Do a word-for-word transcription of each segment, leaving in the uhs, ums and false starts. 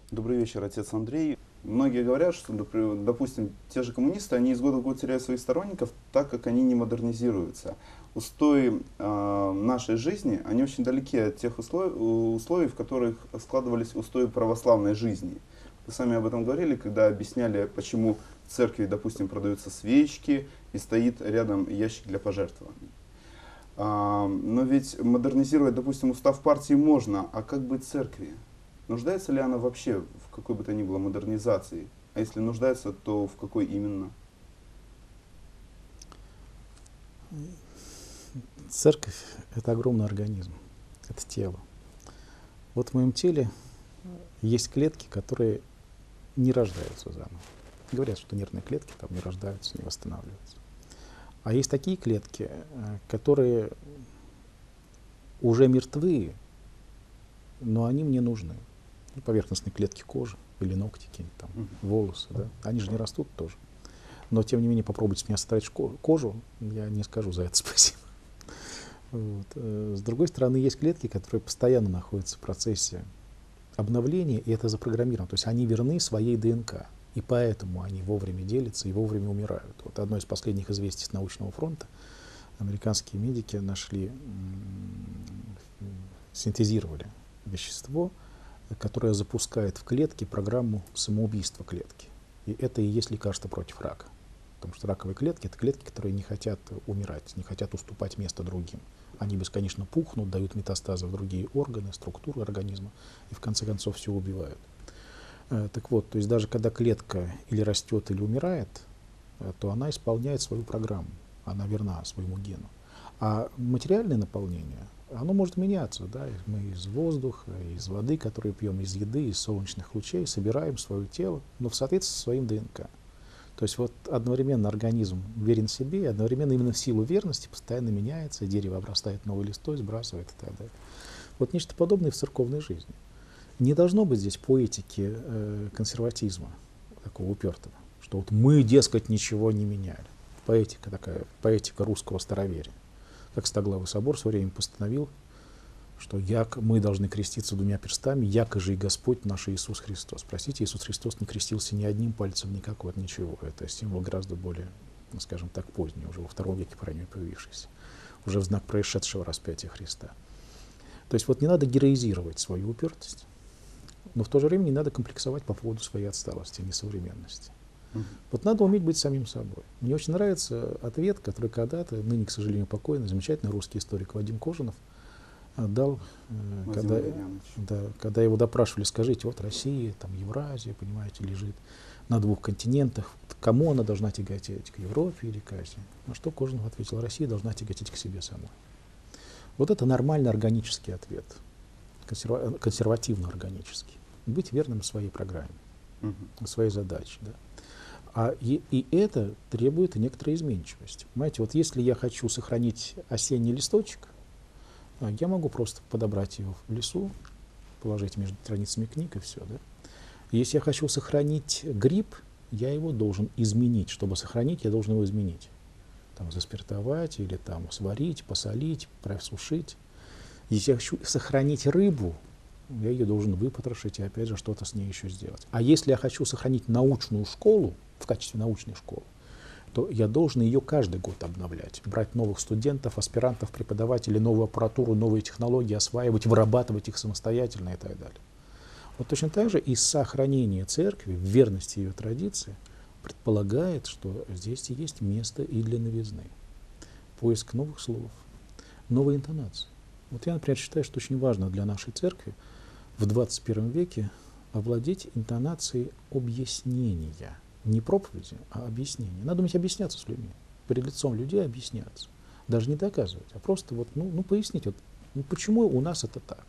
Добрый вечер, отец Андрей. Многие говорят, что, например, допустим, те же коммунисты, они из года в год теряют своих сторонников, так как они не модернизируются. Устои э, нашей жизни, они очень далеки от тех условий, условий, в которых складывались устои православной жизни. Вы сами об этом говорили, когда объясняли, почему в церкви, допустим, продаются свечки и стоит рядом ящик для пожертвований. А, но ведь модернизировать, допустим, устав партии можно, а как быть церкви? Нуждается ли она вообще в какой бы то ни было модернизации? А если нуждается, то в какой именно? Церковь — это огромный организм, это тело. Вот в моем теле есть клетки, которые не рождаются заново. Говорят, что нервные клетки там не рождаются, не восстанавливаются. А есть такие клетки, которые уже мертвы, но они мне нужны. Поверхностные клетки кожи или ногти, там, mm-hmm. волосы, да? Они же не растут тоже. Но, тем не менее, попробуйте с меня составить кожу, я не скажу за это спасибо. Вот. С другой стороны, есть клетки, которые постоянно находятся в процессе обновления, и это запрограммировано. То есть они верны своей ДНК, и поэтому они вовремя делятся и вовремя умирают. Вот одно из последних известий с научного фронта. Американские медики нашли, синтезировали вещество, которое запускает в клетке программу самоубийства клетки. И это и есть лекарство против рака. Потому что раковые клетки — это клетки, которые не хотят умирать, не хотят уступать место другим. Они бесконечно пухнут, дают метастазы в другие органы, структуры организма и в конце концов все убивают. Так вот, то есть даже когда клетка или растет, или умирает, то она исполняет свою программу, она верна своему гену. А материальное наполнение, оно может меняться, да, мы из воздуха, из воды, которую пьем, из еды, из солнечных лучей собираем свое тело, но в соответствии со своим ДНК. То есть вот одновременно организм верен себе, и одновременно именно в силу верности постоянно меняется, дерево обрастает новой листой, сбрасывает и так далее. Вот нечто подобное в церковной жизни. Не должно быть здесь поэтики э, консерватизма, такого упертого, что вот мы, дескать, ничего не меняли. Поэтика такая, поэтика русского староверия. Как Стоглавый собор в свое время постановил, что як, мы должны креститься двумя перстами, яко же и Господь наш Иисус Христос. Простите, Иисус Христос не крестился ни одним пальцем, никак от ничего. Это символ гораздо более, ну, скажем так, поздний, уже во втором веке, по крайней мере, появившийся, уже в знак происшедшего распятия Христа. То есть вот не надо героизировать свою упертость, но в то же время не надо комплексовать по поводу своей отсталости, несовременности. Mm-hmm. Вот надо уметь быть самим собой. Мне очень нравится ответ, который когда-то, ныне, к сожалению, покойный, замечательный русский историк Вадим Кожинов дал, э, когда, да, когда его допрашивали: скажите, вот Россия, там Евразия, понимаете, лежит на двух континентах, кому она должна тяготеть, к Европе или к Азии? На что Кожинов ответил: Россия должна тяготеть к себе самой. Вот это нормальный органический ответ, консерва консервативно-органический. Быть верным своей программе, uh-huh. своей задаче. Да? А и, и это требует некоторой изменчивости. Понимаете, вот если я хочу сохранить осенний листочек, я могу просто подобрать его в лесу, положить между страницами книг и все. Да? Если я хочу сохранить гриб, я его должен изменить. Чтобы сохранить, я должен его изменить. Там, заспиртовать или там, сварить, посолить, просушить. Если я хочу сохранить рыбу, я ее должен выпотрошить и опять же что-то с ней еще сделать. А если я хочу сохранить научную школу, в качестве научной школы, то я должен ее каждый год обновлять, брать новых студентов, аспирантов, преподавателей, новую аппаратуру, новые технологии, осваивать, вырабатывать их самостоятельно и так далее. Вот точно так же и сохранение церкви, верность ее традиции предполагает, что здесь есть место и для новизны. Поиск новых слов, новой интонации. Вот я, например, считаю, что очень важно для нашей церкви в двадцать первом веке овладеть интонацией объяснения. Не проповеди, а объяснения. Надо уметь объясняться с людьми. Перед лицом людей объясняться. Даже не доказывать, а просто вот, ну, ну, пояснить, вот, ну, почему у нас это так.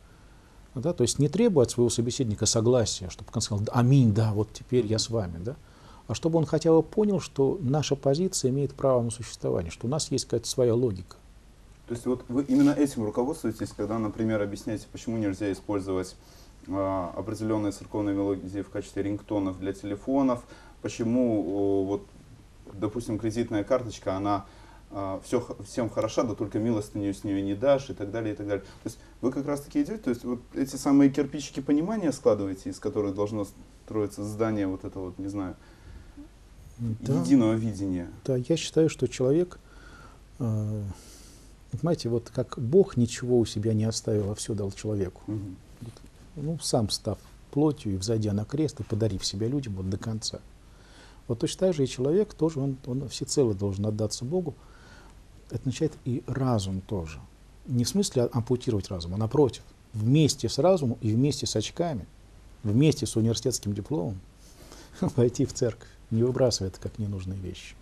Да? То есть не требовать от своего собеседника согласия, чтобы он сказал: аминь, да, вот теперь я с вами. Да? А чтобы он хотя бы понял, что наша позиция имеет право на существование, что у нас есть какая-то своя логика. То есть вот вы именно этим руководствуетесь, когда, например, объясняете, почему нельзя использовать э, определенные церковные мелодии в качестве рингтонов для телефонов, почему, э, вот, допустим, кредитная карточка, она все, всем хороша, да только милостыню с нее не дашь, и так далее, и так далее. То есть вы как раз таки идете, то есть вот эти самые кирпичики понимания складываете, из которых должно строиться здание вот этого вот, не знаю, Да. единого видения. Да, я считаю, что человек, э, понимаете, вот как Бог ничего у себя не оставил, а все дал человеку. Угу. Ну, сам став плотью и взойдя на крест и подарив себя людям вот до конца. Вот точно так же и человек тоже, он, он всецело должен отдаться Богу. Это означает и разум тоже. Не в смысле ампутировать разум, а напротив. Вместе с разумом и вместе с очками, вместе с университетским дипломом пойти в церковь, не выбрасывая это как ненужные вещи.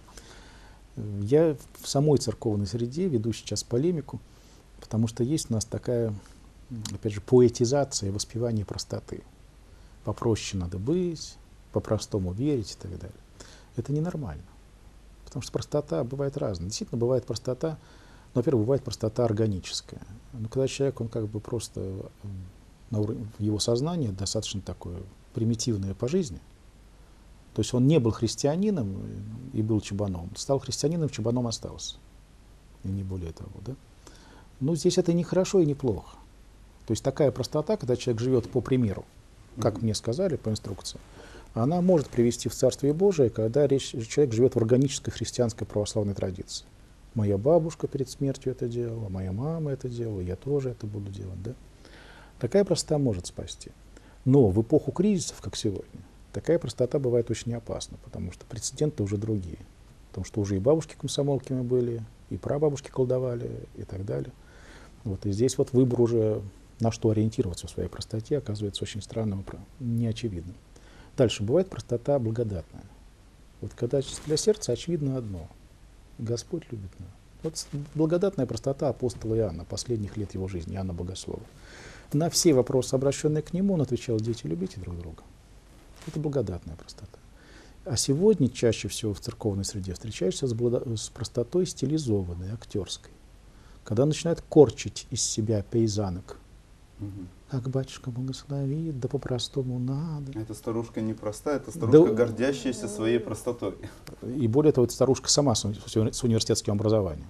Я в самой церковной среде веду сейчас полемику, потому что есть у нас такая, опять же, поэтизация и воспевание простоты. Попроще надо быть, по-простому верить и так далее. Это ненормально. Потому что простота бывает разная. Действительно, бывает простота, но, во-первых, бывает простота органическая. Но когда человек, он как бы просто на уровне его сознания достаточно такое примитивное по жизни, то есть он не был христианином и был чабаном, стал христианином, чабаном остался. И не более того, да? Но здесь это не хорошо и не плохо. То есть такая простота, когда человек живет по примеру, как mm-hmm. мне сказали по инструкции, она может привести в Царствие Божие, когда речь, человек живет в органической христианской православной традиции. Моя бабушка перед смертью это делала, моя мама это делала, я тоже это буду делать. Да? Такая простота может спасти. Но в эпоху кризисов, как сегодня, такая простота бывает очень опасна, потому что прецеденты уже другие. Потому что уже и бабушки комсомолками были, и прабабушки колдовали, и так далее. Вот, и здесь вот выбор уже, на что ориентироваться в своей простоте, оказывается очень странным и неочевидным. Дальше бывает простота благодатная. Вот когда для сердца очевидно одно. Господь любит нас. Вот благодатная простота апостола Иоанна, последних лет его жизни, Иоанна Богослова. На все вопросы, обращенные к нему, он отвечал: дети, любите друг друга. Это благодатная простота. А сегодня чаще всего в церковной среде встречаешься с, благо... с простотой стилизованной, актерской. Когда начинают корчить из себя пейзанок. Угу. Как батюшка благословит, да по-простому надо. Эта старушка не простая, это старушка, да, гордящаяся своей простотой. И более того, эта старушка сама с, уни... с университетским образованием.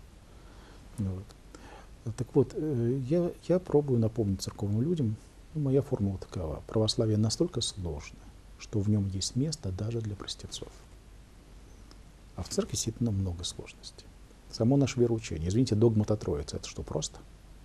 Вот. Так вот, я, я пробую напомнить церковным людям, ну, моя формула такова. Православие настолько сложное, что в нем есть место даже для простецов. А в церкви действительно много сложностей. Само наше вероучение. Извините, догмат о Троице — это что, просто?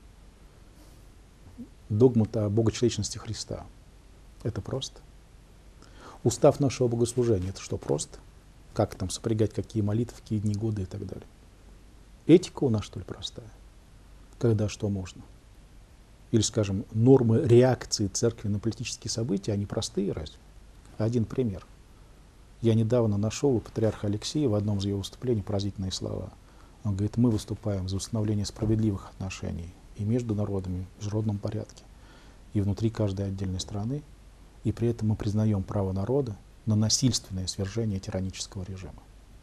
Догмат о богочеловечности Христа — это просто? Устав нашего богослужения — это что, просто? Как там сопрягать какие молитвы, какие дни года и так далее? Этика у нас, что ли, простая? Когда что можно? Или, скажем, нормы реакции церкви на политические события, они простые разве? Один пример. Я недавно нашел у патриарха Алексея в одном из его выступлений поразительные слова. Он говорит: мы выступаем за установление справедливых отношений и между народами в международном порядке, и внутри каждой отдельной страны, и при этом мы признаем право народа на насильственное свержение тиранического режима.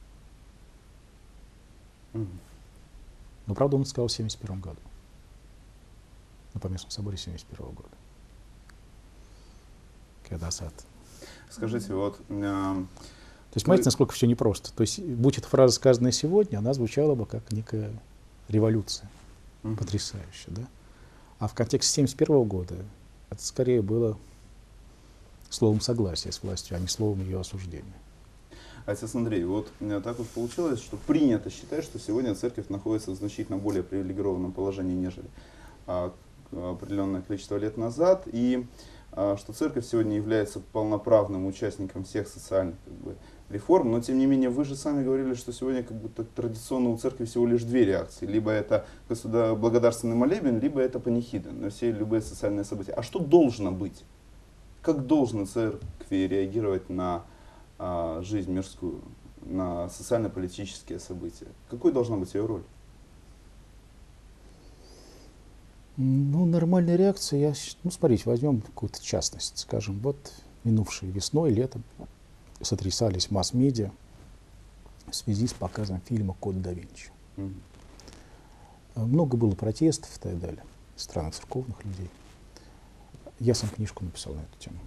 Mm-hmm. Но, правда, он это сказал в семьдесят первом году, на Поместном соборе семьдесят первого года. Когда сад. Скажите, вот... Э, То есть, понимаете, насколько все непросто. То есть, будь эта фраза сказанная сегодня, она звучала бы как некая революция. Mm-hmm. Потрясающая, да? А в контексте семьдесят первого года это скорее было словом согласия с властью, а не словом ее осуждения. Отец Андрей, вот так вот получилось, что принято считать, что сегодня церковь находится в значительно более привилегированном положении, нежели а, определенное количество лет назад, и а, что церковь сегодня является полноправным участником всех социальных, как бы, реформ, но тем не менее вы же сами говорили, что сегодня как будто традиционно у церкви всего лишь две реакции: либо это благодарственный молебен, либо это панихида на все любые социальные события. А что должно быть? Как должны церкви реагировать на а, жизнь мирскую, на социально-политические события? Какой должна быть ее роль? Ну, нормальная реакция, я, ну, смотрите, возьмем какую-то частность, скажем, вот минувшей весной, летом сотрясались масс-медиа в связи с показом фильма «Код да Винчи». Mm-hmm. Много было протестов и так далее, странных церковных людей. Я сам книжку написал на эту тему.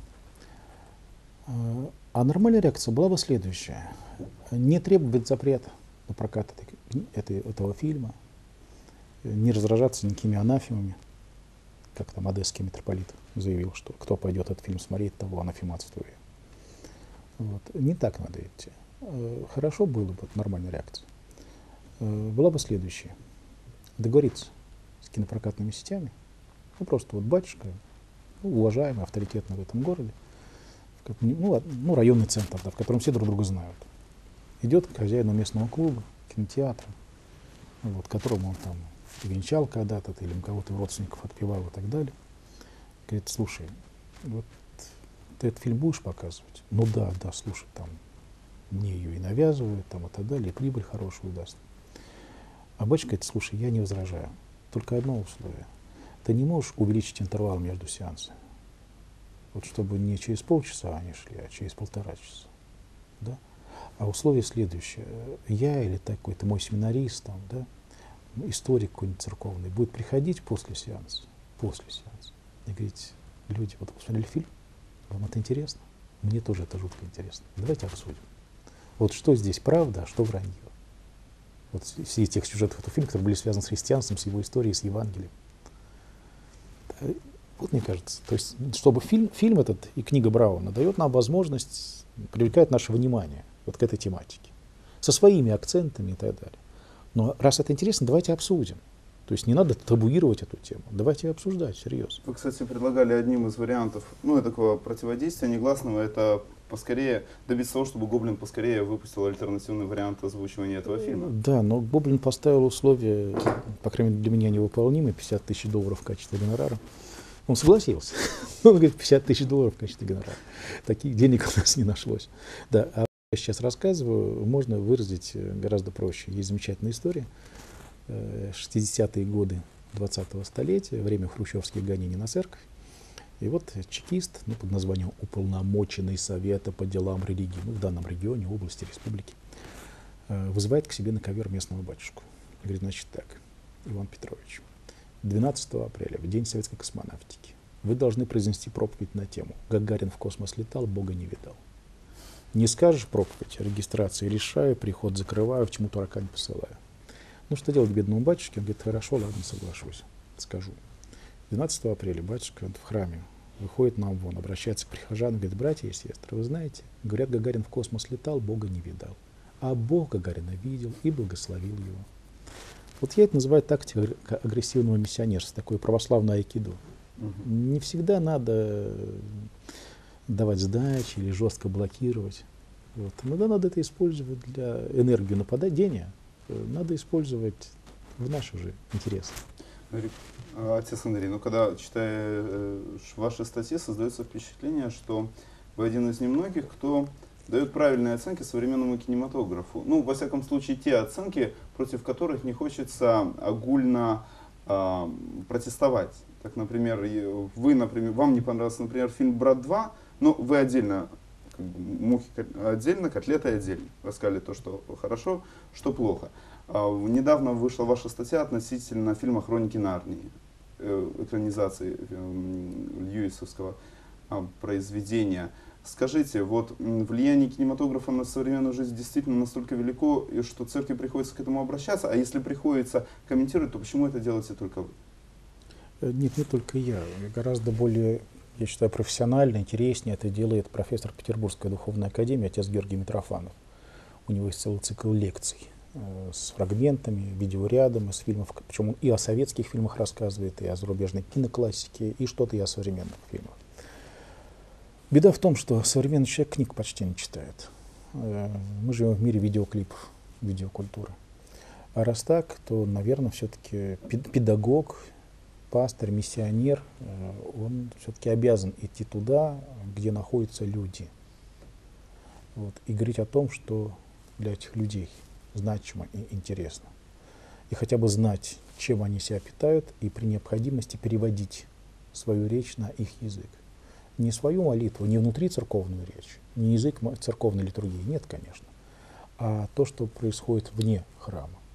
А нормальная реакция была бы следующая: не требовать запрета на прокат этой, это, этого фильма, не раздражаться никакими анафемами, как там одесский митрополит заявил, что кто пойдет этот фильм смотреть, того анафематствует. Вот. Не так надо идти. Хорошо было бы, нормальная реакция. Была бы следующая. Договориться с кинопрокатными сетями. Ну, просто вот батюшка, ну, уважаемый, авторитетный в этом городе, в, ну, ну, районный центр, да, в котором все друг друга знают. Идет к хозяину местного клуба, кинотеатра, вот, которому он там венчал когда-то, или кого-то родственников отпевал и так далее. Говорит, слушай, вот ты этот фильм будешь показывать? Ну да, да, слушай, там мне ее и навязывают, там и так далее, и прибыль хорошую даст. А батюшка говорит, слушай, я не возражаю, только одно условие. Ты не можешь увеличить интервал между сеансами. Вот чтобы не через полчаса они шли, а через полтора часа. Да? А условие следующее. Я или такой-то мой семинарист, там, да, историк какой-нибудь церковный, будет приходить после сеанса, после сеанса, и говорить, люди, вот посмотрели фильм, вам это интересно? Мне тоже это жутко интересно. Давайте обсудим. Вот что здесь правда, а что вранье. Вот все тех сюжетов этого фильма, которые были связаны с христианством, с его историей, с Евангелием. Вот мне кажется, то есть, чтобы фильм, фильм этот и книга Брауна дает нам возможность, привлекает наше внимание вот к этой тематике, со своими акцентами и так далее. Но раз это интересно, давайте обсудим. То есть не надо табуировать эту тему, давайте ее обсуждать серьезно. Вы, кстати, предлагали одним из вариантов, ну, такого противодействия негласного, это поскорее добиться того, чтобы Гоблин поскорее выпустил альтернативный вариант озвучивания этого фильма. Да, но Гоблин поставил условия, по крайней мере для меня невыполнимые, пятьдесят тысяч долларов в качестве гонорара. Он согласился. Он говорит, пятьдесят тысяч долларов в качестве гонорара. Таких денег у нас не нашлось. Да, а я сейчас рассказываю, можно выразить гораздо проще. Есть замечательная история. шестидесятые годы двадцатого столетия, время хрущевских гонений на церковь. И вот чекист, ну, под названием «Уполномоченный Совета по делам религии», ну, в данном регионе, области, республики, вызывает к себе на ковер местного батюшку. И говорит, значит так, Иван Петрович, двенадцатого апреля, в день советской космонавтики, вы должны произнести проповедь на тему «Гагарин в космос летал, Бога не видал». Не скажешь проповедь, регистрации решаю, приход закрываю, в чему дурака не посылаю. Ну, что делать бедному батюшке? Он говорит, хорошо, ладно, соглашусь, скажу. двенадцатого апреля батюшка в храме выходит на амвон, обращается к прихожанам, говорит, братья и сестры, вы знаете, говорят, Гагарин в космос летал, Бога не видал. А Бог Гагарина видел и благословил его. Вот я это называю тактикой агрессивного миссионерства, такое православное айкидо. Угу. Не всегда надо давать сдачи или жестко блокировать. Вот. Иногда надо это использовать для энергию нападения, надо использовать в наших же интересах. Отец Андрей, ну когда читая ваши статьи, создается впечатление, что вы один из немногих, кто дает правильные оценки современному кинематографу. Ну, во всяком случае, те оценки, против которых не хочется огульно э, протестовать. Так, например, вы, например, вам не понравился, например, фильм «Брат два», но вы отдельно, как бы, мухи отдельно, котлеты отдельно. Рассказали то, что хорошо, что плохо. А, недавно вышла ваша статья относительно фильма «Хроники Нарнии», э, экранизации э, льюисовского э, произведения. Скажите, вот влияние кинематографа на современную жизнь действительно настолько велико, что церкви приходится к этому обращаться, а если приходится комментировать, то почему это делаете только вы? Нет, не только я. Гораздо более, я считаю, профессионально, интереснее это делает профессор Петербургской духовной академии, отец Георгий Митрофанов. У него есть целый цикл лекций э, с фрагментами, видеорядом из фильмов, причем он и о советских фильмах рассказывает, и о зарубежной киноклассике, и что-то и о современных фильмах. Беда в том, что современный человек книг почти не читает. Мы живем в мире видеоклипов, видеокультуры. А раз так, то, наверное, все-таки педагог, пастор, миссионер, он все-таки обязан идти туда, где находятся люди. Вот, и говорить о том, что для этих людей значимо и интересно. И хотя бы знать, чем они себя питают, и при необходимости переводить свою речь на их язык. Не свою молитву, не внутри церковную речь, не язык церковной литургии, нет, конечно, а то, что происходит вне храма.